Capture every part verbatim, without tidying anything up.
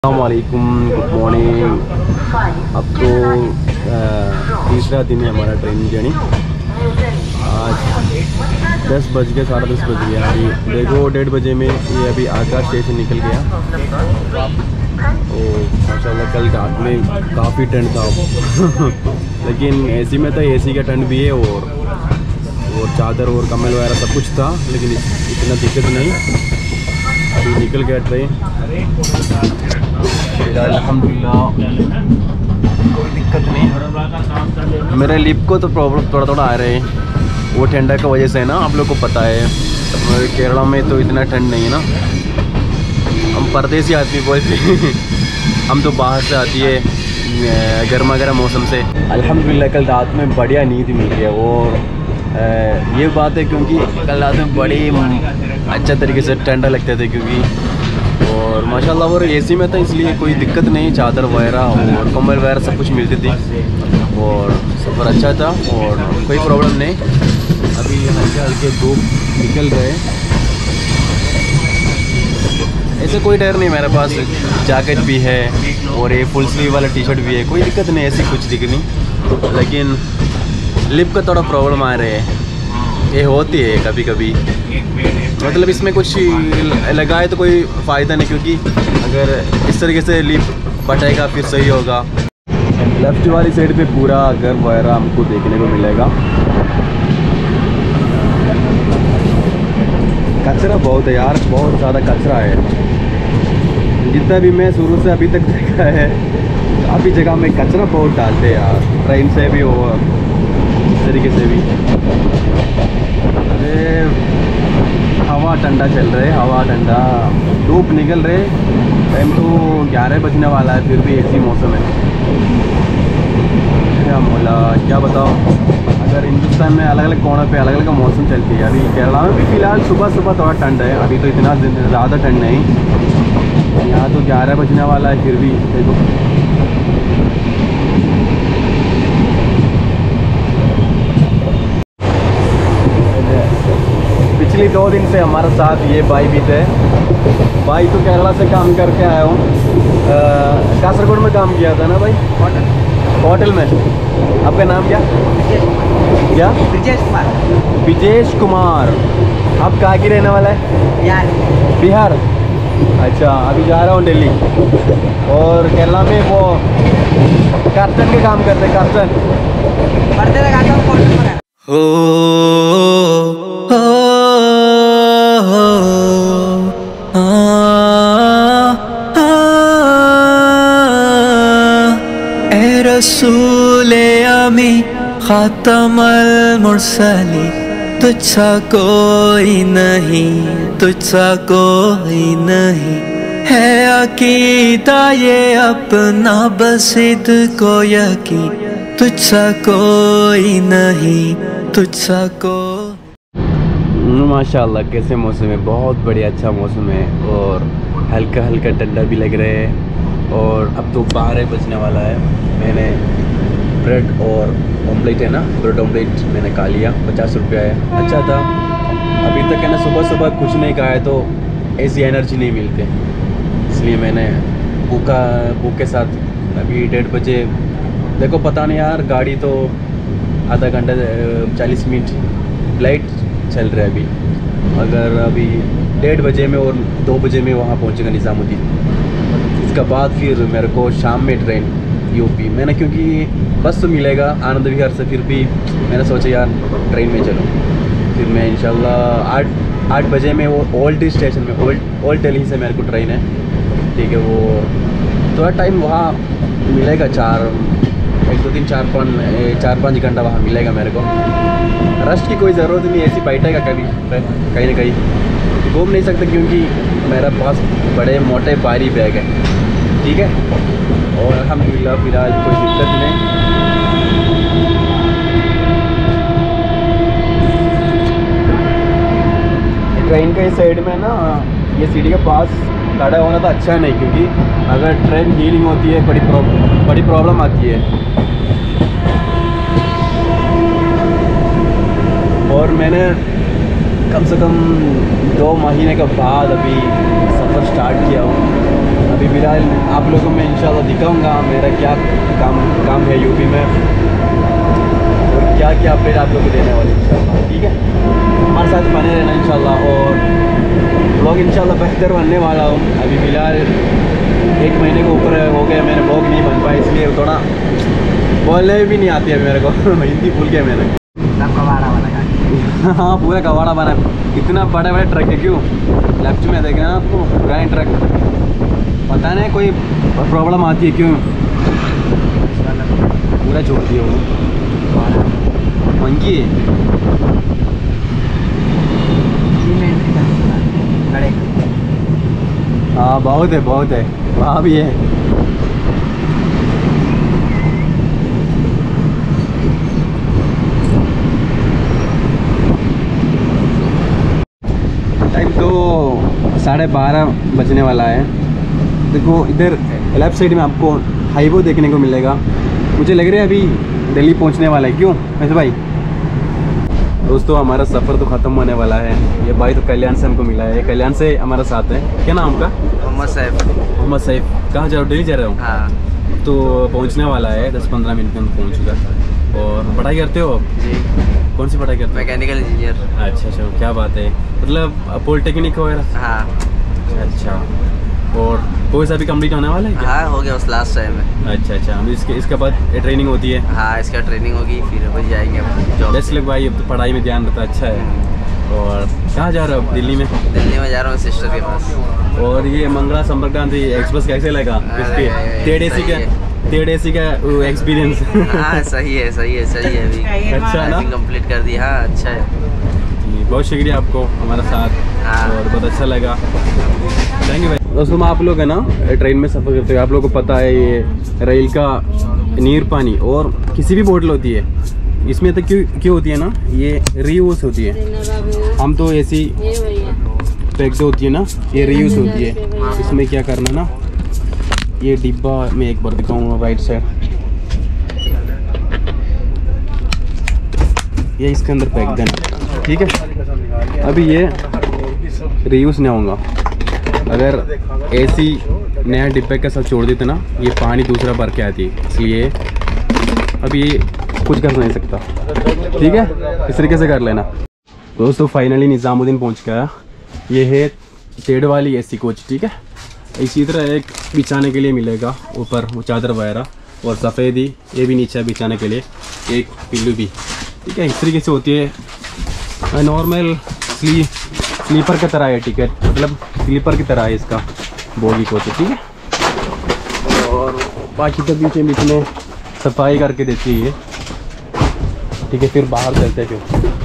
अस्सलामुअलैकुम, good morning. अब तो तीसरा दिन है हमारा ट्रेन जर्नी। आज दस बज के साढ़े दस बज गया। अभी देखो डेढ़ बजे में ये अभी आगरा स्टेशन निकल गया। ओ माशाल्लाह, कल रात में काफ़ी ठंड था लेकिन एसी में तो एसी का ठंड भी है और और चादर और कम्बल वगैरह सब कुछ था, लेकिन इतना दिक्कत नहीं। अभी निकल गया ट्रेन, अल्हम्दुलिल्लाह कोई दिक्कत नहीं। मेरे लिप को तो प्रॉब्लम थोड़ा थोड़ा आ रहे हैं, वो ठंडा की वजह से है ना। आप लोग को पता है केरला में तो इतना ठंड नहीं है ना। हम परदेसी आदमी बोलते हैं हम तो बाहर से आती है गर्मा गर्म मौसम से। अल्हम्दुलिल्लाह कल रात में बढ़िया नींद मिल गया और ये बात है क्योंकि कल रात में बड़ी अच्छा तरीके से ठंडा लगता था क्योंकि और माशाल्लाह और एसी में था, इसलिए कोई दिक्कत नहीं। चादर वगैरह और कम्बल वगैरह सब कुछ मिलती थी और सफ़र अच्छा था और कोई प्रॉब्लम नहीं। अभी हल्के हल्के धूप निकल रहे, ऐसे कोई डर नहीं। मेरे पास जैकेट भी है और ये फुल स्लीव वाला टी शर्ट भी है, कोई दिक्कत नहीं, ऐसी कुछ दिक्कत नहीं। लेकिन लिप का थोड़ा प्रॉब्लम आ रहे हैं, ये होती है कभी कभी। मतलब इसमें कुछ लगाए तो कोई फ़ायदा नहीं, क्योंकि अगर इस तरीके से लिप बटेगा फिर सही होगा। लेफ्ट वाली साइड पे पूरा घर वगैरह हमको देखने को मिलेगा। कचरा बहुत है यार, बहुत ज़्यादा कचरा है। जितना भी मैं शुरू से अभी तक देखा है, काफ़ी जगह में कचरा बहुत डालते हैं यार, ट्रेन से भी और इस तरीके से भी। अरे हवा ठंडा चल रहा है, हवा ठंडा, धूप निकल रहे। टाइम तो ग्यारह बजने वाला है, फिर भी ऐसी मौसम है। क्या मौला, क्या बताओ। अगर हिंदुस्तान में अलग अलग कोनों पे अलग अलग मौसम चलती है। अभी केरला में भी फ़िलहाल सुबह सुबह थोड़ा ठंड है, अभी तो इतना ज़्यादा ठंड नहीं। यहाँ तो ग्यारह बजने वाला है, फिर भी देखो। पिछले दो दिन से हमारे साथ ये भाई भी थे। भाई तो केरला से काम करके आया हूँ, कासरगोड में काम किया था ना भाई, होटल होटल में। आपका नाम क्या क्या? ब्रिजेश कुमार। ब्रिजेश कुमार। आप कहाँ की रहने वाला है? बिहार। बिहार, अच्छा। अभी जा रहा हूँ दिल्ली। और केरला में वो कार्टन के काम करते, कार्टन पर्दे लगाता हूँ। रसूले आमी खातमल मुरसली, तुझसा कोई नहीं, तुझसा कोई नहीं है। अकीदा ये अपना बसिद को यकीन, तुझसा कोई नहीं, तुझसा को। माशाल्लाह कैसे मौसम है, बहुत बढ़िया अच्छा मौसम है और हल्का हल्का ठंडा भी लग रहा है। और अब तो बारह बजने वाला है। मैंने ब्रेड और ऑमलेट है ना, ब्रेड ऑमलेट मैंने खा लिया, पचास रुपया है, अच्छा था। अभी तक है ना सुबह सुबह कुछ नहीं खाया तो ऐसी एनर्जी नहीं मिलती, इसलिए मैंने भूखा भूख के साथ अभी डेढ़ बजे। देखो पता नहीं यार, गाड़ी तो आधा घंटा चालीस मिनट लाइट चल रहा है अभी। अगर अभी डेढ़ बजे में और दो बजे में वहाँ पहुँचेगा निज़ामुद्दीन, इसके बाद फिर मेरे को शाम में ट्रेन यूपी। मैंने क्योंकि बस तो मिलेगा आनंद विहार से, फिर भी मैंने सोचा यार ट्रेन में चलो। फिर मैं इंशाल्लाह आठ आठ बजे में वो ओल्ड स्टेशन में, ओल्ड ओल्ड दिल्ली से मेरे को ट्रेन है, ठीक है। वो थोड़ा टाइम वहाँ मिलेगा, चार एक दो तीन चार पाँच चार पाँच घंटा वहाँ मिलेगा मेरे को। रश की कोई ज़रूरत नहीं, ऐसी बैठेगा कभी कहीं ना कहीं, घूम नहीं सकते क्योंकि मेरा पास बड़े मोटे भारी बैग है, ठीक है। और अल्हम्दुलिल्लाह फ़िलहाल कोई दिक्कत नहीं। ट्रेन के साइड में ना ये सीढ़ी के पास खड़ा होना तो अच्छा नहीं, क्योंकि अगर ट्रेन हीलिंग होती है बड़ी प्रॉब्लम बड़ी प्रॉब्लम आती है। और मैंने कम से कम दो महीने के बाद अभी सफ़र स्टार्ट किया हूँ। अभी फिलहाल आप लोगों को मैं इंशाल्लाह दिखाऊंगा मेरा क्या काम काम है यूपी में और क्या क्या अपडेट आप लोगों को देने वाले इंशाल्लाह। ठीक है, हमारे साथ बने रहना इंशाल्लाह। और ब्लॉग इंशाल्लाह बेहतर बनने वाला हूँ। अभी फिलहाल एक महीने के ऊपर हो गया मैंने ब्लॉग नहीं बन पाया, इसलिए थोड़ा बोलने भी नहीं आती है मेरे को हिंदी भूल गया मैंने। हाँ पूरा कबाड़ा बना, इतना बड़े बड़े ट्रक है। क्यों लेफ्ट में देख रहे हैं आपको गाय ट्रक, पता नहीं कोई प्रॉब्लम आती है क्यों पूरा छोड़ दिया वो मंकी है। हाँ बहुत है बहुत है, वहाँ भी है। टाइम तो साढ़े बारह बजने वाला है। देखो इधर लेफ्ट साइड में आपको हाईवे देखने को मिलेगा। मुझे लग रहा है अभी दिल्ली पहुंचने वाला है। क्यों वैसे भाई? दोस्तों हमारा सफ़र तो ख़त्म होने वाला है। ये भाई तो कल्याण से हमको मिला है, कल्याण से हमारा साथ है। क्या नाम का? मोहम्मद सैफ। मोहम्मद सैफ। कहाँ जा रहे हो? दिल्ली जा रहे हो? हाँ। तो पहुंचने वाला है, दस पंद्रह मिनट में पहुंच चुका। और पढ़ाई करते हो आप? जी। कौन सी पढ़ाई करते हो? Mechanical engineer. अच्छा अच्छा, क्या बात है। मतलब पॉलिटेक्निक वगैरह? हाँ। अच्छा, और कोई सा भी कंप्लीट होने वाला है क्या? हाँ हो गया, उस लास्ट टाइम में। अच्छा अच्छा, हम इसके इसके बाद ट्रेनिंग होती है? हाँ इसका ट्रेनिंग होगी, फिर वही जाएंगे जॉब। बेस्ट लग भाई, अब तो पढ़ाई में ध्यान रहता, अच्छा है। और कहाँ जा रहे हो? दिल्ली में? दिल्ली में जा रहा हूँ सिस्टर के पास। और ये मंगला संपर्क क्रांति एक्सप्रेस कैसे लगा? इसके थर्ड एसी का थर्ड एसी का एक्सपीरियंस? हाँ सही है सही है सही है। अभी अच्छा ना, कंप्लीट कर दिया। हाँ अच्छा है। बहुत शुक्रिया आपको हमारा साथ। हाँ। और बहुत अच्छा लगा, थैंक यू भाई। दोस्तों आप लोग है ना ट्रेन में सफ़र करते हो, आप लोगों को पता है ये रेल का नीर पानी और किसी भी बोतल होती है, इसमें तो क्यों क्यों होती है ना, ये रीयूज होती है। हम तो ऐसी पैक जो होती है ना, ये रीयूज होती है। इसमें क्या करना ना, ये डिब्बा में एक बार दिखाऊंगा राइट साइड, ये इसके अंदर पैक देना। ठीक है, अभी ये रीयूज नहीं होगा। अगर ऐसी नया डिब्बे के साथ छोड़ देते ना, ये पानी दूसरा भर के आती है, इसलिए अभी ये कुछ कर नहीं सकता। ठीक है, इस तरीके से कर लेना। दोस्तों फाइनली निज़ामुद्दीन पहुंच गया। ये है टेढ़ वाली एसी कोच। ठीक है, इसी तरह एक बिछाने के लिए मिलेगा ऊपर वो चादर वगैरह, और सफ़ेदी ये भी नीचे बिछाने के लिए एक पिल्लू भी। ठीक है, इस तरीके से होती है। नॉर्मल स्ली स्लीपर की तरह है टिकट, मतलब स्लीपर की तरह है इसका बोगी कोच। ठीक है, और बाकी तो बीच बीच में सफाई करके देती है। ठीक है, फिर बाहर चलते हैं। फिर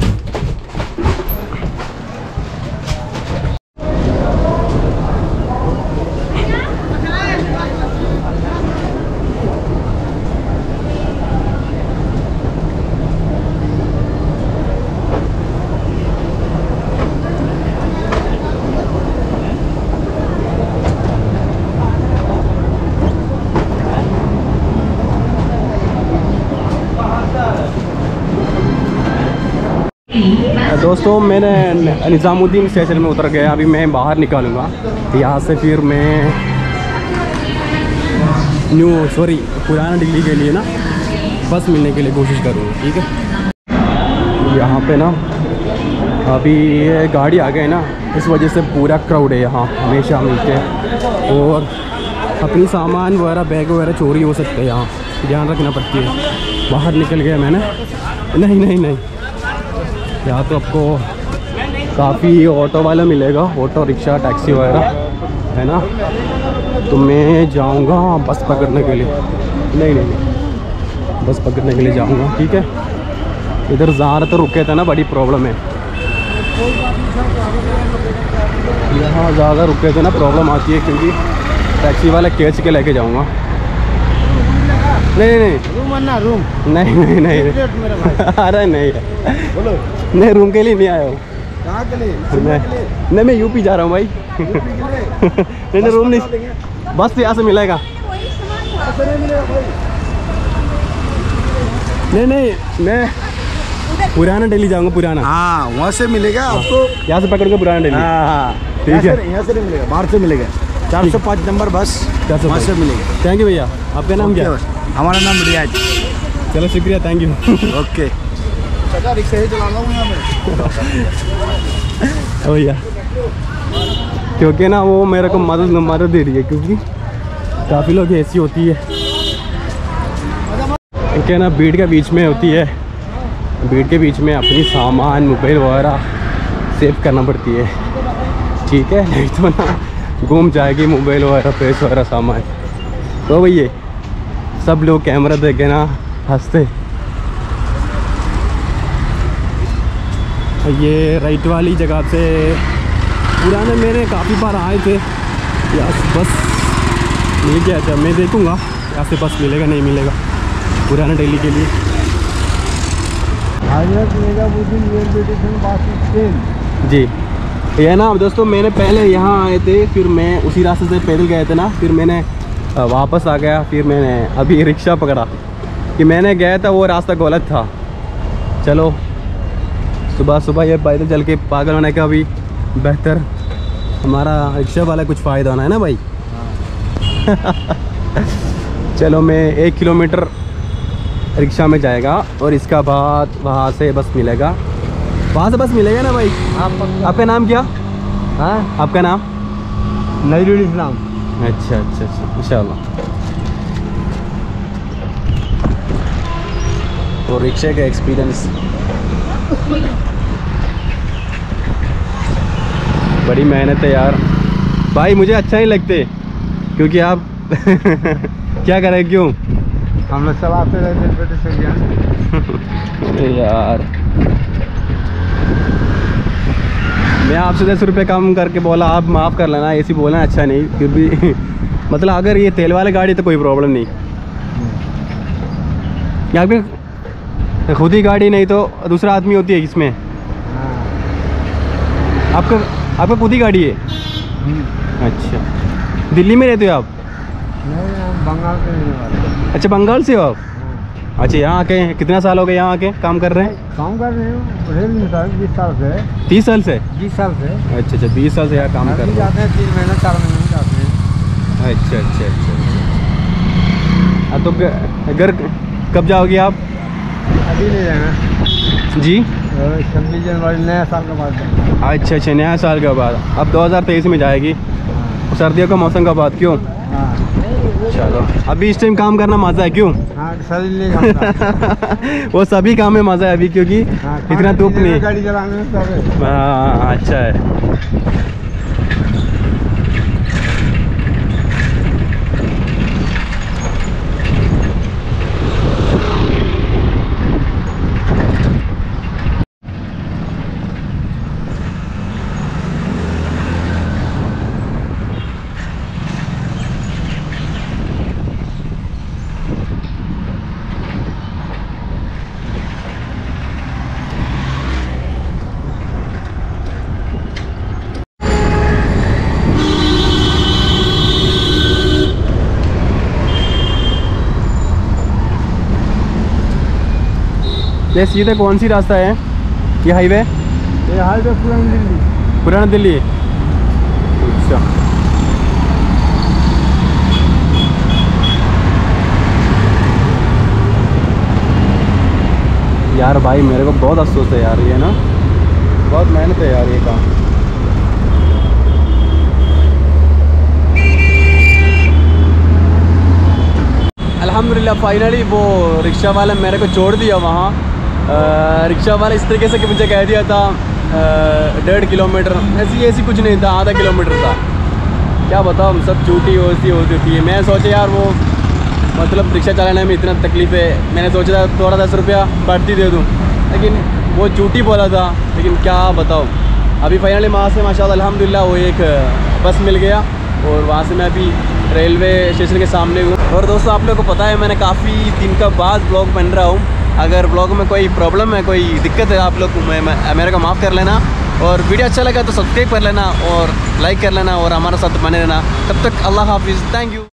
दोस्तों मैंने निज़ामुद्दीन स्टेशन में उतर गया। अभी मैं बाहर निकालूंगा यहाँ से, फिर मैं न्यू सॉरी पुराना दिल्ली के लिए ना बस मिलने के लिए कोशिश करूँगा। ठीक है, यहाँ पे ना अभी ये गाड़ी आ गई ना, इस वजह से पूरा क्राउड है यहाँ हमेशा मिलते हैं। और अपनी सामान वगैरह बैग वगैरह चोरी हो सकते हैं, यहाँ ध्यान रखना पड़ती है। बाहर निकल गया मैंने, नहीं नहीं नहीं, यहाँ तो आपको काफ़ी ऑटो वाला मिलेगा, ऑटो रिक्शा टैक्सी वगैरह है ना। तो मैं जाऊँगा बस पकड़ने के लिए, नहीं नहीं नहीं बस पकड़ने के लिए जाऊँगा। ठीक है, इधर ज़्यादा तो रुके थे ना, बड़ी प्रॉब्लम है यहाँ, ज़्यादा रुके थे ना प्रॉब्लम आती है, क्योंकि टैक्सी वाला कैच के लेके जाऊँगा। नहीं नहीं रूम अन्ना रूम नहीं नहीं नहीं अरे नहीं बोलो, नहीं रूम के लिए नहीं आया हूँ। कहाँ के लिए? नहीं नहीं मैं यूपी जा रहा हूँ भाई। नहीं नहीं रूम नहीं, बस तो यहाँ से मिलेगा। नहीं नहीं मैं पुराना दिल्ली जाऊँगा, पुराना। हाँ वहाँ से मिलेगा आपको, यहाँ से पकड़ के पुराना दिल्ली। हाँ हाँ ठीक है, यहाँ से नहीं मिलेगा, बाहर से मिलेगा। चार सौ पाँच नंबर बस चार सौ वहाँ से मिलेगी। थैंक यू भैया। आपका नाम क्या है? हमारा नाम रियाज। चलो शुक्रिया, थैंक यू। ओके चाचा रिक्शा ही चला रहा हूँ यहाँ मैं। भैया क्योंकि ना वो मेरे को मदद मदद दे रही है, क्योंकि काफ़ी लोग ऐसी होती है क्या ना भीड़ के बीच में होती है, भीड़ के बीच में अपनी सामान मोबाइल वगैरह सेव करना पड़ती है, ठीक है, नहीं तो ना घूम जाएगी मोबाइल वगैरह पैसे वगैरह सामान। तो भैया सब लोग कैमरा देख के ना हंसते। ये राइट वाली जगह से पुराने मेरे काफ़ी बार आए थे, या बस मिल गया था, मैं देखूँगा यहाँ से बस मिलेगा नहीं मिलेगा पुराना दिल्ली के लिए। जी ये ना दोस्तों, मैंने पहले यहाँ आए थे, फिर मैं उसी रास्ते से पैदल गए थे ना, फिर मैंने वापस आ गया, फिर मैंने अभी रिक्शा पकड़ा कि मैंने गया था वो रास्ता गलत था। चलो सुबह सुबह ये पैदल चल के पागल होने का भी बेहतर हमारा रिक्शा वाला कुछ फ़ायदा होना है ना भाई। चलो मैं एक किलोमीटर रिक्शा में जाएगा और इसका बाद वहाँ से बस मिलेगा, वहाँ से बस मिलेगा ना भाई। आप, आपका नाम क्या? हाँ आपका नाम? नजरुल इस्लाम। अच्छा अच्छा अच्छा इंशाल्लाह। तो रिक्शे का एक्सपीरियंस बड़ी मेहनत है यार भाई, मुझे अच्छा नहीं लगते क्योंकि आप क्या करें, क्यों हम लोग सब आते रहते से यार मैं आपसे दस रुपये कम करके बोला, आप माफ़ कर लेना, ऐसी बोलना अच्छा नहीं, फिर भी मतलब अगर ये तेल वाली गाड़ी तो कोई प्रॉब्लम नहीं, यहाँ पे खुद ही गाड़ी नहीं तो दूसरा आदमी होती है इसमें। आपका आपका खुद ही गाड़ी है? अच्छा दिल्ली में रहते हो आप? बंगाल से रहने वाले। अच्छा बंगाल से हो आप? अच्छा यहाँ आके कितना साल हो गए, यहाँ आके काम कर रहे हैं? काम कर रहे हो रेल में साल बीस साल से। तीस साल से? बीस साल से। अच्छा अच्छा बीस साल से यहाँ काम कर रहे हैं। जाते हैं तीन महीने चार महीने में जाते हैं। अच्छा अच्छा अच्छा। तो घर कब जाओगे आप? अभी नहीं जाना जी छब्बीस जनवरी नया साल के बाद। अच्छा अच्छा नया साल के बाद, अब दो हज़ार तेईस में जाएगी, सर्दियों का मौसम का बाद। क्यों? चलो अभी इस टाइम काम करना मज़ा है, क्यों? हाँ वो सभी काम में मज़ा है अभी, क्योंकि हाँ, इतना धूप नहीं। गाड़ी चलाने में सब है। हाँ अच्छा है। ये सीधे कौन सी रास्ता है, ये हाईवे? ये हाईवे पुरानी दिल्ली। पुराना दिल्ली। अच्छा यार भाई मेरे को बहुत अफसोस है यार, ये ना बहुत मेहनत है यार ये काम। अल्हम्दुलिल्लाह फाइनली वो रिक्शा वाला मेरे को छोड़ दिया वहाँ। रिक्शा वाला इस तरीके से कि मुझे कह दिया था डेढ़ किलोमीटर, ऐसी ऐसी कुछ नहीं था, आधा किलोमीटर था। क्या बताओ सब झूठी वैसी होती होती है। मैं सोचा यार वो मतलब रिक्शा चलाने में इतना तकलीफ़ है, मैंने सोचा था थोड़ा दस रुपया बढ़ती दे दूँ, लेकिन वो झूठी बोला था। लेकिन क्या बताओ अभी फाइनली वहाँ से माशाल्लाह अल्हम्दुलिल्लाह वो एक बस मिल गया और वहाँ से मैं अभी रेलवे स्टेशन के सामने हूँ। और दोस्तों आप लोगों को पता है मैंने काफ़ी दिन का बाद ब्लॉग बन रहा हूँ। अगर ब्लॉग में कोई प्रॉब्लम है, कोई दिक्कत है, आप लोग मेरे को माफ़ कर लेना। और वीडियो अच्छा लगा तो सब्सक्राइब कर लेना और लाइक कर लेना और हमारे साथ बने रहना। तब तक अल्लाह हाफिज़, थैंक यू।